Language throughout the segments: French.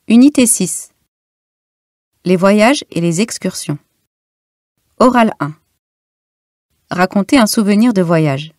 Unité 6. Les voyages et les excursions. Oral 1. Raconter un souvenir de voyage.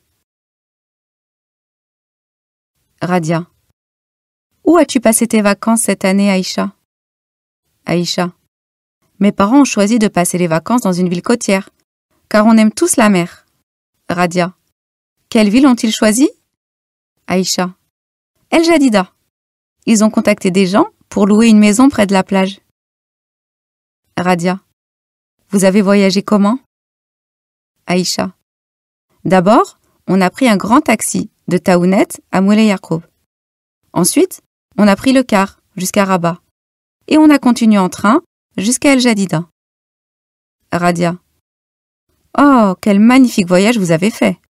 Radia. Où as-tu passé tes vacances cette année, Aïcha? Aïcha. Mes parents ont choisi de passer les vacances dans une ville côtière, car on aime tous la mer. Radia. Quelle ville ont-ils choisi? Aïcha. El Jadida. Ils ont contacté des gens pour louer une maison près de la plage. Radia. Vous avez voyagé comment? Aïcha. D'abord, on a pris un grand taxi de Taounet à Moulay Yacoub. Ensuite, on a pris le car jusqu'à Rabat. Et on a continué en train jusqu'à El Jadida. Radia. Oh, quel magnifique voyage vous avez fait!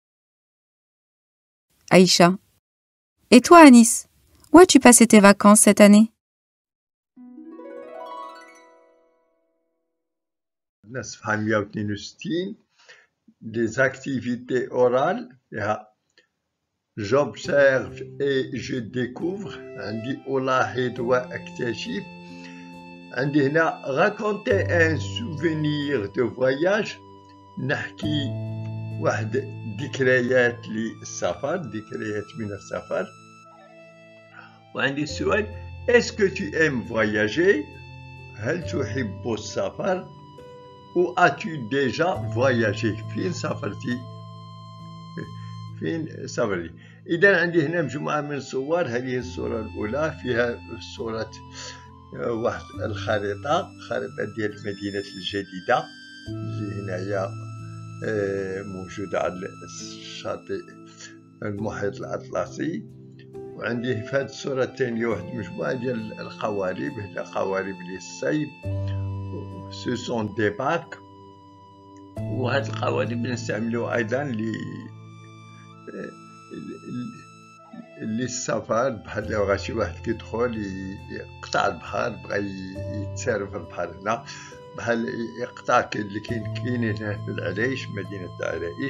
Aïcha. Et toi, Anis, où as-tu passé tes vacances cette année? Des activités orales, j'observe et je découvre. عندي ألاحظ وأكتشف. عندي هنا raconter un souvenir de voyage. نحكي واحد ذكريات للسفر، ذكريات من السفر. وعندي السؤال: Est-ce que tu aimes voyager؟ هل تحب السفر؟ Où as-tu déjà voyagé؟ فين سافرتي؟ فين سافرتي؟ إذا عندي هنا مجموعة من الصور. هذه الصورة الأولى فيها صورة واحد الخريطة ديال المدينة الجديدة اللي هنايا موجودة على الشاطئ المحيط الأطلسي. وعندي في هذه الصورة الثانية واحد مجموعة ديال القوارب، هذه قوارب للصيد. Ce sont des barques. وهاد القوارب نستعملوها أيضا للسفر، بحال لو غا شي واحد كيدخل يقطع البحر، بغا يتسير في البحر هنا، بحال يقطع اللي كاينين هنا في العريش، مدينة العريش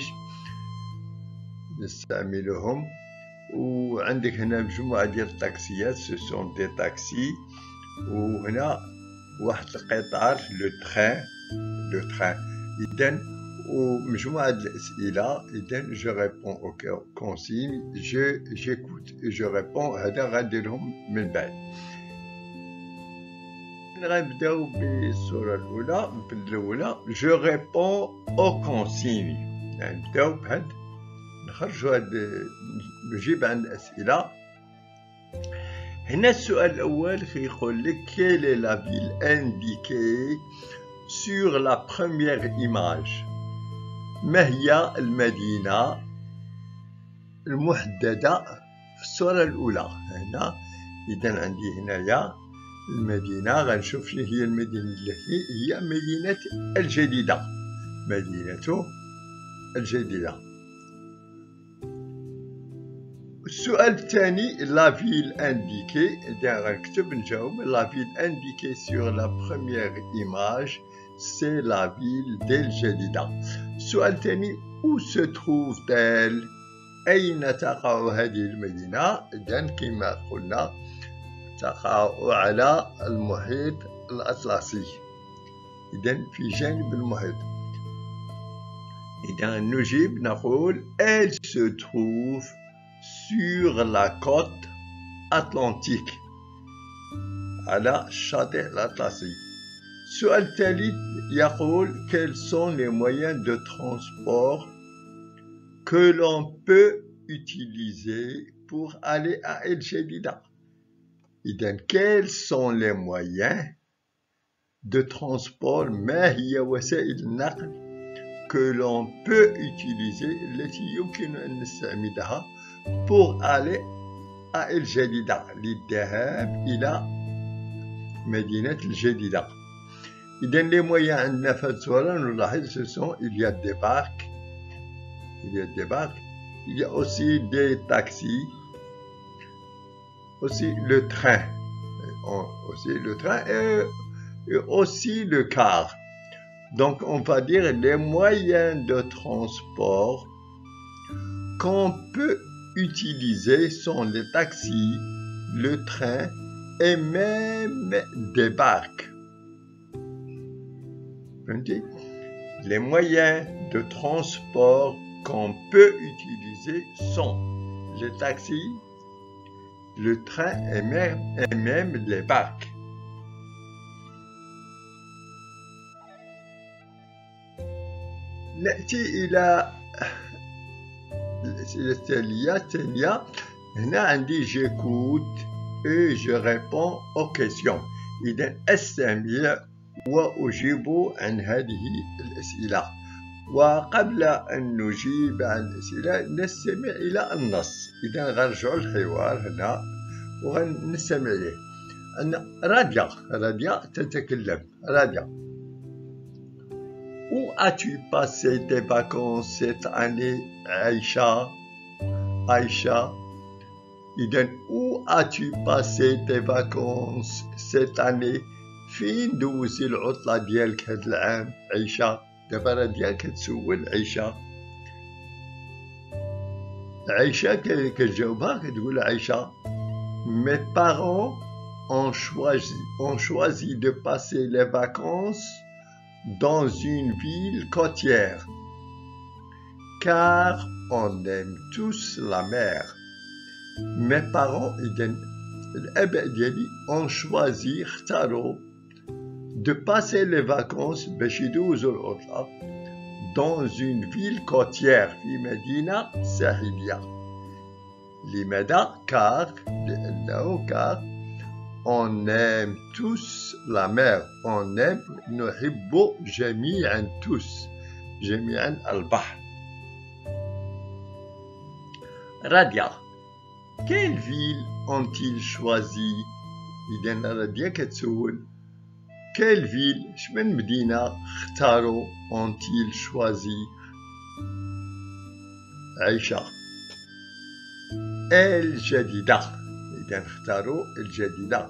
نستعملوهم. وعندك هنا مجموعة ديال الطاكسيات، سو سون دي طاكسي. وهنا واحد القطار، لو تران. إذن ومجموعة الأسئلة. إذن جو ريبون أو كونسيغن، جيكوت جو ريبون. هذا غنديرهم من بعد. غنبداو بالصورة الأولى. جو ريبون أو كونسيغن. نبداو بهاد، نخرجو هاد، نجيب عن الأسئلة. هنا السؤال الأول كيقول لك: Quelle est la ville indiquée sur la première image؟ ما هي المدينة المحددة في الصورة الأولى؟ هنا إذا عندي هنايا المدينة، غنشوف شنو هي المدينة التي هي مدينة الجديدة. مدينة الجديدة. السؤال الثاني: لا فيل انديكي. إذا غنكتب نجاوب: لا فيل انديكي sur la première image c'est la ville d'El-Jadida. السؤال الثاني: où se trouve-t-elle؟ أين تقع هذه المدينة؟ إذن كما قلنا تقع على المحيط الأطلسي، إذن في جانب المحيط. إذا نجيب نقول: elle se trouve sur la côte atlantique، على الشاطئ الأطلسي. السؤال الثالث يقول: quels sont les moyens de transport que l'on peut utiliser pour aller à El Jadida؟ إذن quels sont les moyens de transport؟ ما هي وسائل النقل que l'on peut utiliser، التي يمكن أن نستعملها pour aller à El Jadida، للذهاب إلى مدينة الجديدة. إذن les moyens عندنا في هذه الصورة نلاحظ ce sont: il y a des barques، il y a aussi des taxis, aussi le train, et aussi le car. Donc on va dire les moyens de transport qu'on peut utiliser sont les taxis, le train et même des barques. Les moyens de transport qu'on peut utiliser sont les taxis, le train et même les barques. نأتي إلى التالية. هنا عندي j'écoute et je réponds aux questions. إذا أستمع وأجيب عن هذه الأسئلة. وقبل أن نجيب عن الأسئلة نستمع إلى النص. إذا غنرجعوا الحوار هنا وغنستمع إليه. أن راديا تتكلم. راديا: Où as-tu passé tes vacances cette année, Aïcha? Aïcha: إذن où as-tu passé tes vacances cette année? فين دوزتي العطلة ديالك هاد العام عيشة؟ دابا راه ديالك كتسول عيشة. عيشة كتجاوبها كتقول عيشة: Mes parents ont choisi de passer les vacances dans une ville côtière, car on aime tous la mer. Mes parents الآباء ديالي ont choisi اختاروا de passer les vacances باش يدوزوا العطلة dans une ville côtière في مدينة ساحلية. لماذا؟ car on aime tous la mer. On aime نحب جميعا tous جميعا البحر. راديا: Quelle ville ont-ils choisi? إذا راديا كتسول Quelle ville شمن مدينة اختاروا ont-ils choisi؟ عيشة: الجديدة. إذا اختاروا الجديدة.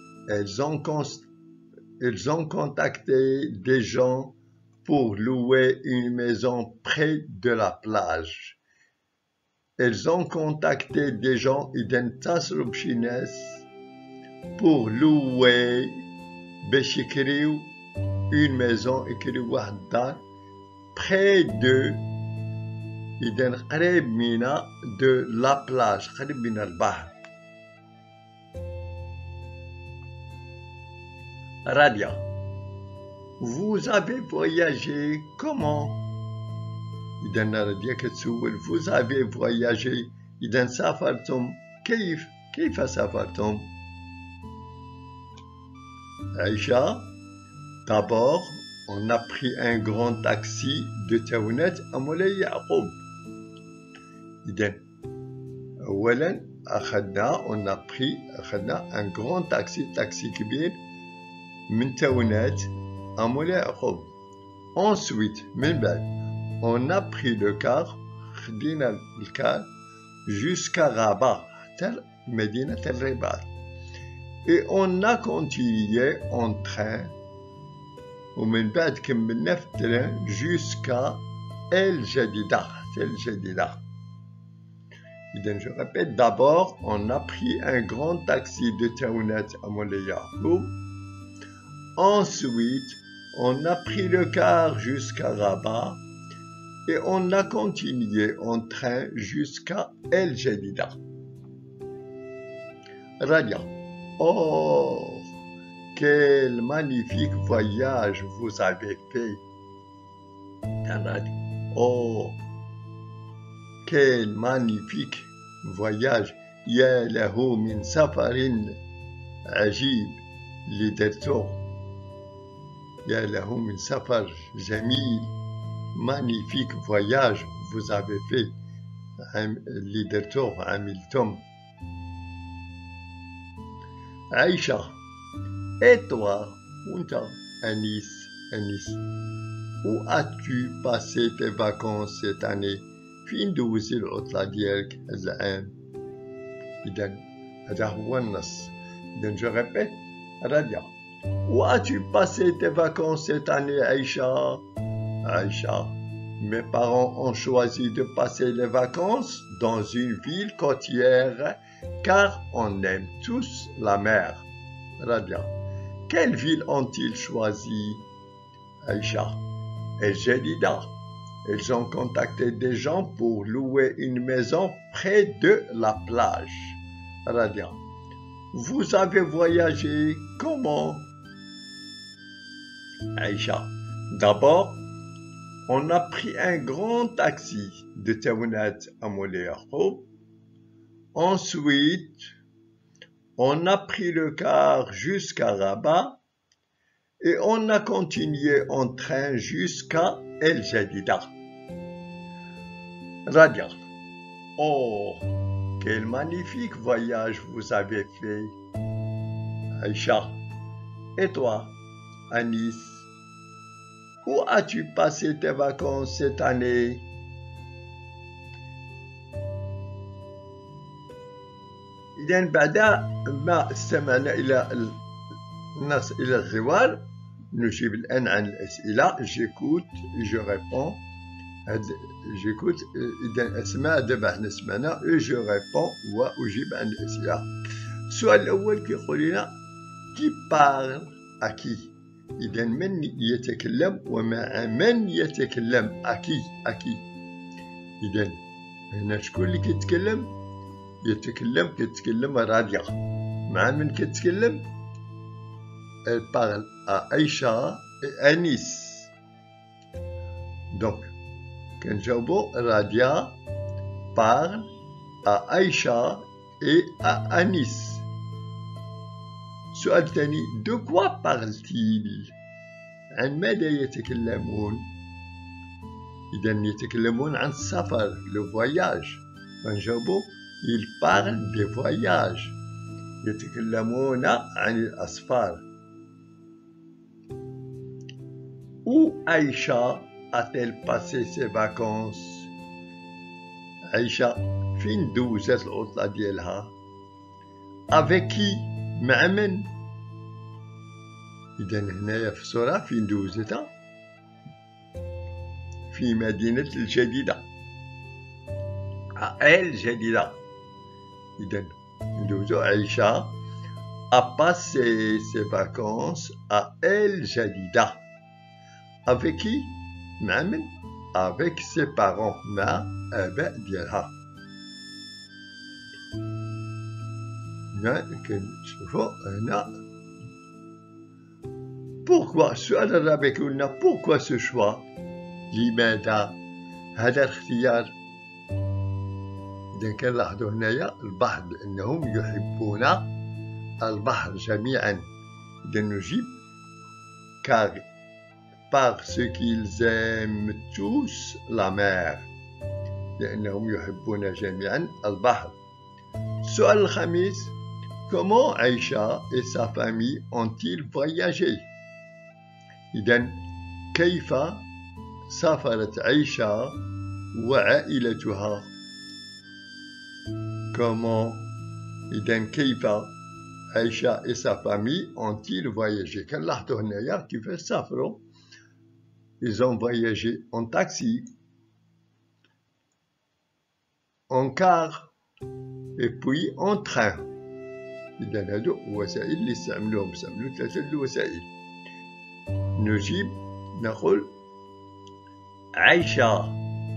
Ils ont contacté des gens pour louer une maison près de la plage. Ils ont contacté des gens إذا اتصلوا بشي ناس pour louer باش يكريو une maison يكريو واحد الدار près de إذا قريب من de la plage قريب من البحر. Radia: Vous avez voyagé comment? إذا راديا كتسول vous avez voyagé. إذا سافرتم كيف سافرتم؟ عيشة: D'abord, on a pris un grand taxi de تاونات à مولاي يعقوب. إذا أولا أخذنا un grand taxi كبير من تاونات à مولاي يعقوب. Ensuite, من بعد on a pris le car خدينا الكار jusqu'à Rabat حتى مدينة الرباط. Et on a continué en train ومن بعد كملنا في التران jusqu'à الجديدة حتى الجديدة. إذا je répète: d'abord on a pris un grand taxi de تاونات à مولاي يعقوب. Ensuite on a pris le car jusqu'à Rabat et on a continué en train jusqu'à El Jadida. Radia: Oh, quel magnifique voyage vous avez fait. Radia: Oh, quel magnifique voyage. يا له من سفر عجيب اللي درتوه. يا له من سفر جميل. Magnifique voyage vous avez fait. اللي درتوه عملتم. عيشة: Et toi, وانت أنيس où as-tu passé tes vacances cette année? فين دوزتي العطلة ديالك هذا العام؟ إذا هذا هو النص. إذا je répète: Radia: Où as-tu passé tes vacances cette année, Aïcha? Aïcha: Mes parents ont choisi de passer les vacances dans une ville côtière car on aime tous la mer. Radia. Quelle ville ont-ils choisi? Aïcha. El Jadida. Ils ont contacté des gens pour louer une maison près de la plage. Radia. Vous avez voyagé comment? Aïcha. D'abord, on a pris un grand taxi de Taounat à Moulay Yacoub. Ensuite, on a pris le car jusqu'à Rabat et on a continué en train jusqu'à El Jadida. Radia. Oh, quel magnifique voyage vous avez fait. Aïcha. Et toi, Anis, où as-tu passé tes vacances cette année? إذن بعد ما استمعنا إلى الناس إلى الحوار نجيب الآن عن الأسئلة. جيكوت جو ريبون. جيكوت إذا أسماء دابا حنا سمعنا جو ريبون وأجيب عن الأسئلة. السؤال الأول كيقول لنا كي بارل أكي. إذا من يتكلم ومع من يتكلم أكي. إذا هنا شكون اللي كيتكلم؟ كيتكلم راديا. مع من كيتكلم؟ Elle parle à Aïcha et Anis. Donc, كنجاوبو راديا parle à Aïcha et à Anis. السؤال الثاني de quoi parle-t-il؟ عن ماذا يتكلمون؟ إذا يتكلمون عن السفر le voyage. فنجاوبو ils parlent des voyages. يتكلمون عن الأسفار. Où Aïcha a-t-elle passé ses vacances? عائشة فين دوزت العطلة ديالها؟ Avec qui؟ مع من؟ إذا هنايا في الصورة فين دوزتها؟ في مدينة الجديدة. الجديدة. إذا ندوزو عائشة a passé ses vacances à El Jadida. Avec qui? مع من؟ Avec ses parents. مع آباء ديالها. هنا كنشوفو هنا pourquoi. السؤال الرابع كيقول لنا pourquoi ce choix؟ لماذا هذا الاختيار؟ إذا كنلاحظوا هنايا البحر لأنهم يحبون البحر جميعا. إذا نجيب car parce qu'ils aiment tous la mer. لأنهم يحبون جميعا البحر. السؤال الخامس comment Aïcha et sa famille ont-ils voyagé؟ إذا كيف سافرت عائشة وعائلتها؟ comment إذا كيف عائشة et sa famille ont-ils voyagé؟ كنلاحظوا هنايا كيفاش سافروا. Ils ont voyagé en taxi, en car et puis en train. إذا هادو وسائل اللي استعملوهم. استعملوا ثلاثة الوسائل. نجيب نقول عائشة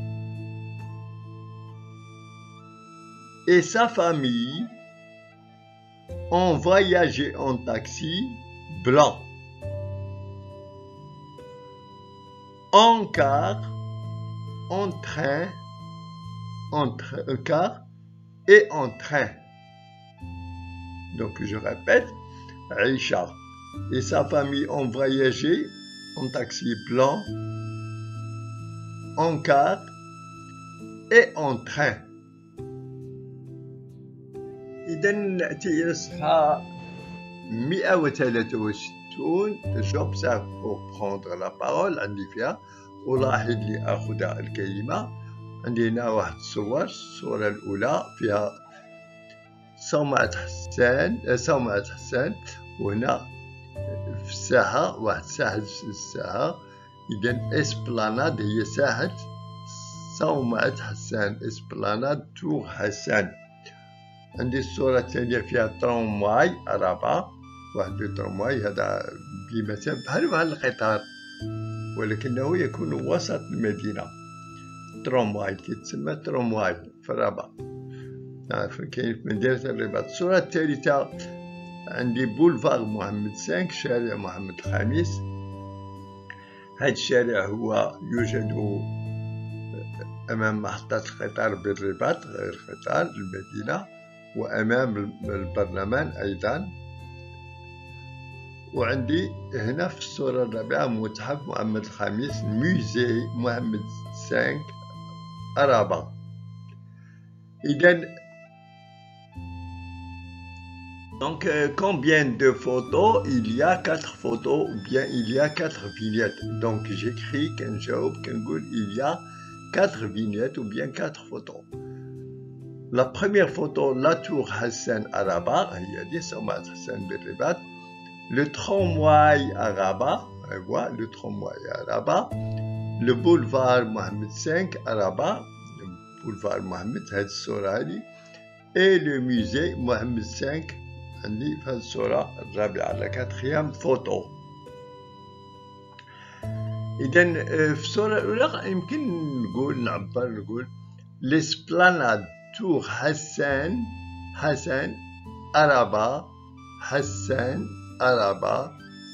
et sa famille ont voyagé en taxi blanc, en car, en train, car et en train. Donc je répète, Aïcha et sa famille ont voyagé en taxi blanc, en car et en train. إذا نأتي إلى الصفحة 163. J'observe pour prendre la parole. عندي فيها ألاحظ لأخذ الكلمة. عندي هنا واحد الصورة الأولى فيها صومعة حسان وهنا في الساحة واحد ساحة الساحة. إذا إسبلاناد هي ساحة صومعة حسان. إسبلاناد تور حسان. عندي الصورة الثانية فيها ترامواي رابعة واحد الترامواي هذا بمثابة بحال القطار، ولكنه يكون وسط المدينة. ترامواي كيتسمى ترامواي في الرباط، كاين في مدينة الرباط. الصورة الثالثة عندي بولفار محمد 5، شارع محمد الخامس. هذا الشارع هو يوجد أمام محطة القطار بالرباط، غير قطار المدينة، وأمام البرلمان أيضا. وعندي هنا في الصورة الرابعة متحف محمد الخامس، موزي محمد 5 الرباط. إذن donc combien de photos? Il y a 4 photos ou bien il y a 4 vignettes. Donc j'écris كنجاوب كنقول il y a 4 vignettes ou bien 4 photos. La première photo, la tour Hassan à Rabat, il y a des sommats Hassan بالرباط. Le tramway à Rabat, voilà le tramway à Rabat. Le boulevard Mohamed V à Rabat, le boulevard Mohamed, هاد الصورة هادي. Et le musée Mohamed V عندي في هاد الصورة الرابعة، la quatrième photo. إذن في الصورة الأولى يمكن نقول l'esplanade tour Hassan à Rabat, Hassan à Rabat,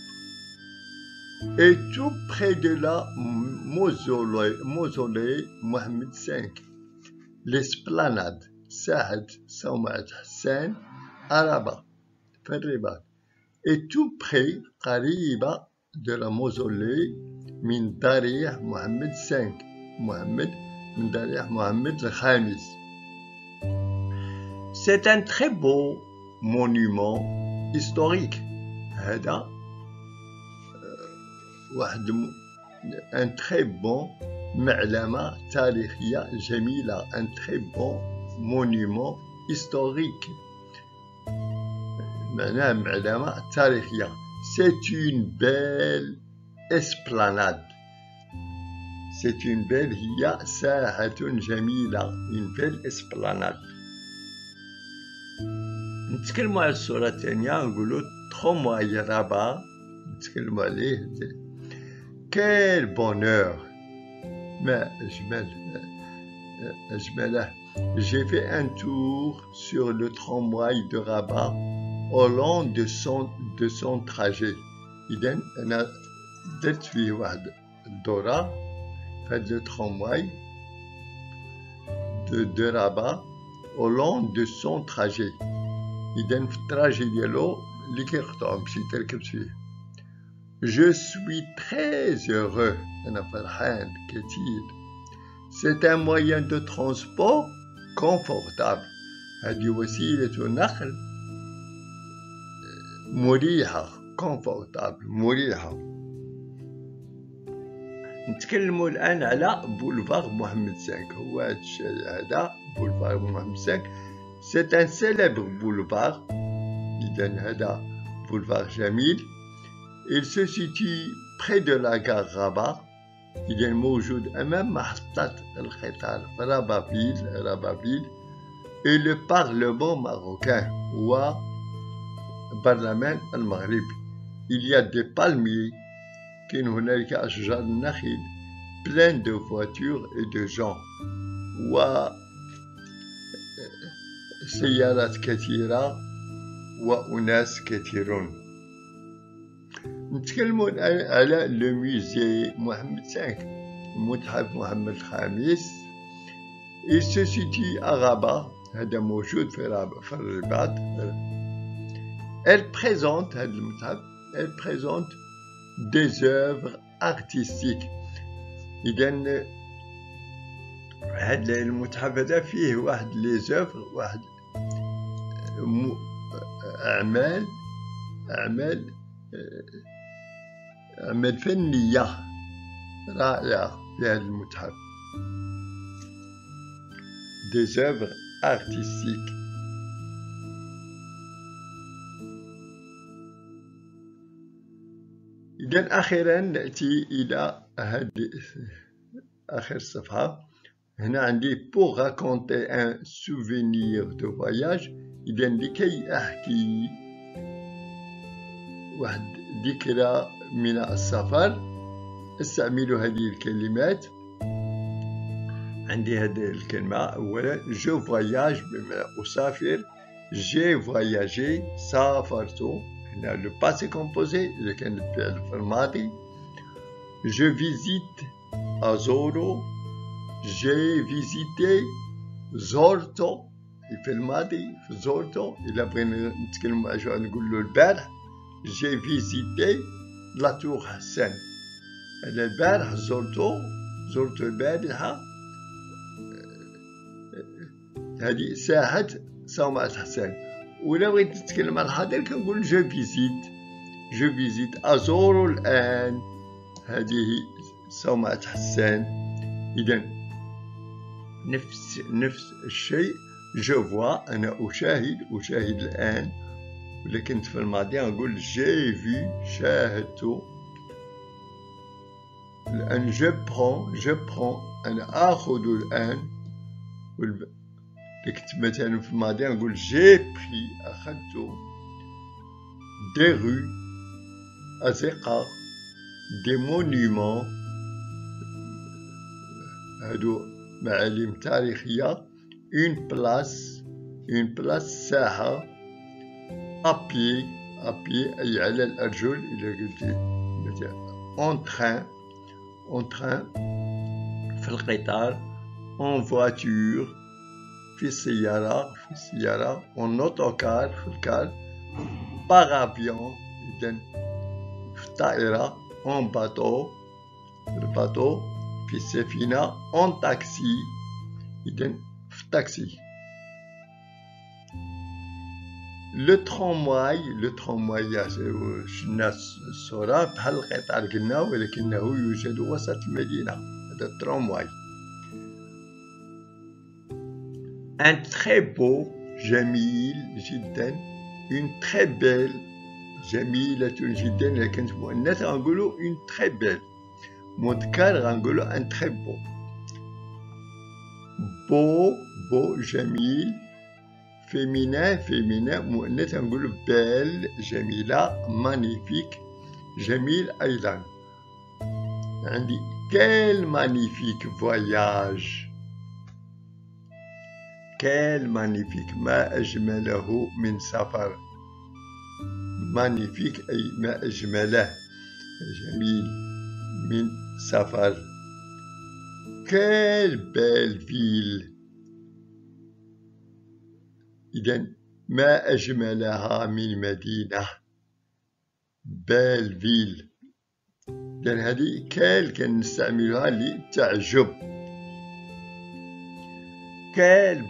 et tout près de la mausolée Mohamed V. L'esplanade ساحة صومعة حسان à Rabat في الرباط. Et tout près قريبة de la mausolée من ضريح محمد 5 من ضريح محمد الخامس. C'est un très beau monument historique. هذا واحد un très bon معلمة تاريخية جميلة. un très bon monument historique معناه معلمة تاريخية. C'est une belle esplanade. C'est une belle هي ساحة جميلة. une belle esplanade. نتكلموا على الصورة الثانية، نقولوا ترامواي رابا، نتكلموا عليه. Quel bonheur! ما أجمله. J'ai fait un tour sur le tramway de Rabat au long de son trajet. إذن أنا درت فيه واحد الدورة في هذا الترامواي de Rabat au long de son trajet. إذن في التراجي ديالو اللي كيقطعو مشيت تركبت فيه. Je suis très heureux. أنا فرحان كثير. C'est un moyen de transport confortable. هذه وسيلة نقل مريحة. confortable مريحة. نتكلموا الآن على بولفار محمد 5. هو هذا الشارع هذا بولفار محمد 5. C'est un célèbre boulevard. إذن هذا بولفار جميل. Il se situe près de la gare Rabat. إذن موجود أمام محطة القطار في رابافيل. Et le Parlement marocain وبرلمان المغرب. Il y a des palmiers. كاين هنالك أشجار النخيل plein de voitures et de gens. وسيارات كثيرة وأناس كثيرون. نتكلموا على لو موزي محمد 5، متحف محمد الخامس. Il se situe à Rabat. هذا موجود في الرباط. Elle présente هذا المتحف des œuvres artistiques. إذن هذا المتحف هذا فيه واحد لي زوفر، واحد أعمال فنية رائعة في هذا المتحف. des œuvres artistiques. إذن أخيرا نأتي إلى هذه آخر صفحة. هنا عندي pour raconter un souvenir de voyage. إذن لكي أحكي واحد ذكرى من السفر استعملوا هذه الكلمات. عندي هذه الكلمة أولا جو فواياج بمعنى أسافر، جي فواياجي سافرت، هنا لو باسي كومبوزي إذا كان الفعل في الماضي. جو فيزيت أزورو، جي فيزيتي زورتو في الماضي زورتو. إلا بغينا نتكلموا على نقول له البارح جي فيزيتي لا تور حسن، أنا البارح زرت البارحة هذه ساحة صومعة حسن. ولا بغيت نتكلم على الحاضر كنقول جو فيزيت أزور الآن، هذه صومعة حسان. إذا نفس الشيء. جو فوا أنا أشاهد الآن، ولكن في الماضي نقول جي في شاهدت. الآن جو برون أنا آخذ الآن، لكن مثلا في الماضي نقول جي بري أخذت. دي رو أزقة، دي مونيمون هادو معالم تاريخية. اون بلاس ساحة. أبي أي على الأرجل إلا قلت اون تران في القطار، اون فواتور في السيارة اون أوتوكار في الكار، باغ أفيون إذن في الطائرة، اون باتو في الباتو في السفينة، اون تاكسي إذن في التاكسي. لو ترامواي شفنا الصورة بحال القطار قلنا، ولكنه يوجد وسط المدينة. هذا الترامواي. ان تري بو جميل جدا، اون تري بيل جميلة جدا. إذا كانت مؤنث غنقولو اون تري بيل، مذكر غنقولو ان تري بو. بو جميل، فيمينان مؤنث نقول بيل جميلة، مانيفيك جميل أيضا. عندي كيل مانيفيك فواياج، ما أجمله من سفر. مانيفيك أي ما أجمله جميل من سفر. كيل بيل فيل، إذن ما أجملها من مدينة. بيل فيل. إذن هذه كيل كنستعملها للتعجب. كيل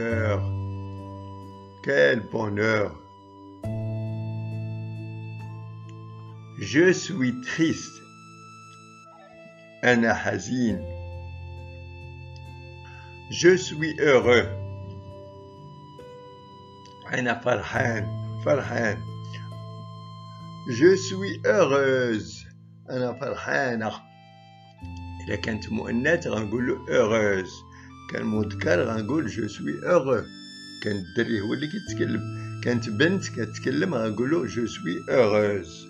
بونور. جو سوي تريست، أنا حزين. جو سوي heureux، أنا فرحان. جو سوي heureuse، أنا فرحانة. إذا كانت مؤنث غنقولو heureuse، كان مذكر غنقول جو سوي heureux. كان الدري هو اللي كيتكلم، كانت بنت كتكلم غنقولو جو سوي heureuse.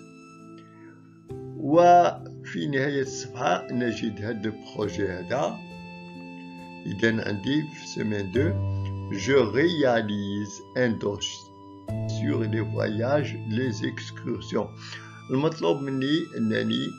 وفي نهاية الصفحة نجد هذا البروجي هذا. إذا عندي في سيمين 2 je réalise un dossier sur les voyages, les excursions. المطلوب مني أنني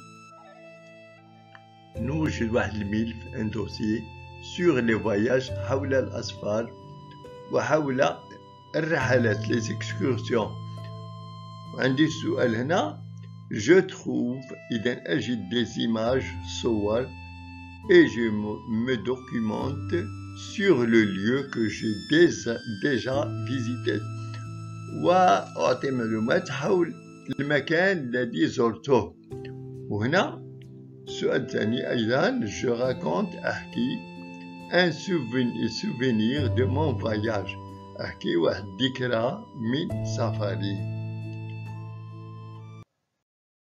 نوجد واحد الملف ان دوسي sur les voyages حول الأسفار وحول الرحلات les excursions. عندي السؤال هنا je trouve إذا أجد des images صور et je me documente sur le lieu que j'ai déjà visité. وأعطي معلومات حول المكان الذي زرته. وهنا السؤال الثاني أيضا je raconte أحكي un souvenir de mon voyage، أحكي واحد الذكرى من سفري.